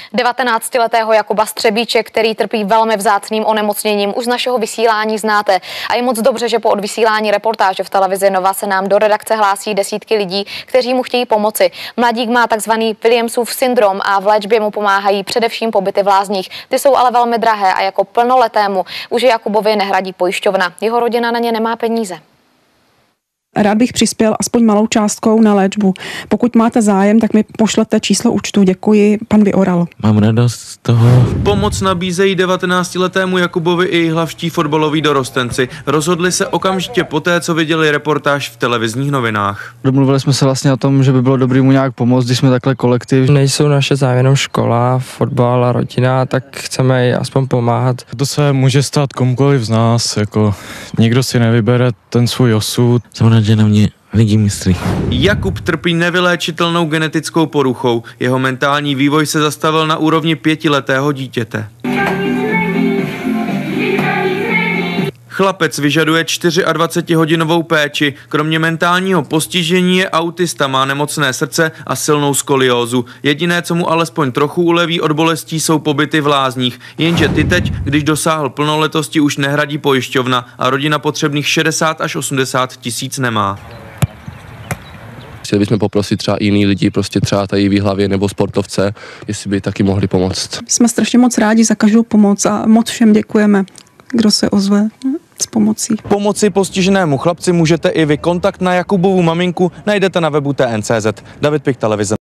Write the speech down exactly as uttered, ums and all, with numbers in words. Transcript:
devatenáctiletého Jakuba Střebíče, který trpí velmi vzácným onemocněním, už z našeho vysílání znáte. A je moc dobře, že po odvysílání reportáže v televizi Nova se nám do redakce hlásí desítky lidí, kteří mu chtějí pomoci. Mladík má takzvaný Williamsův syndrom a v léčbě mu pomáhají především pobyty v lázních. Ty jsou ale velmi drahé a jako plnoletému už Jakubovi nehradí pojišťovna. Jeho rodina na ně nemá peníze. Rád bych přispěl aspoň malou částkou na léčbu. Pokud máte zájem, tak mi pošlete číslo účtu. Děkuji, pan Vyoral. Mám radost z toho. Pomoc nabízejí devatenáctiletému Jakubovi i jihlavští fotbaloví dorostenci. Rozhodli se okamžitě poté, co viděli reportáž v televizních novinách. Domluvili jsme se vlastně o tom, že by bylo dobré mu nějak pomoct, když jsme takhle kolektiv. Nejsou naše zájem jenom škola, fotbal a rodina, tak chceme jí aspoň pomáhat. To se může stát komukoliv z nás, jako nikdo si nevybere ten svůj osud. Jsem rád, že na mě lidi myslí. Jakub trpí nevyléčitelnou genetickou poruchou. Jeho mentální vývoj se zastavil na úrovni pětiletého dítěte. Chlapec vyžaduje dvacetčtyřhodinovou péči. Kromě mentálního postižení je autista, má nemocné srdce a silnou skoliózu. Jediné, co mu alespoň trochu uleví od bolestí, jsou pobyty v lázních. Jenže ty teď, když dosáhl plnoletosti, už nehradí pojišťovna a rodina potřebných šedesát až osmdesát tisíc nemá. Chtěli bychom poprosit třeba jiný lidi, prostě třeba tady v Jihlavě nebo sportovce, jestli by taky mohli pomoct. Jsme strašně moc rádi za každou pomoc a moc všem děkujeme, kdo se ozve s pomocí. Pomoci postiženému chlapci můžete i vy. Kontakt na Jakubovu maminku najdete na webu T N C Z. David Pik, televize.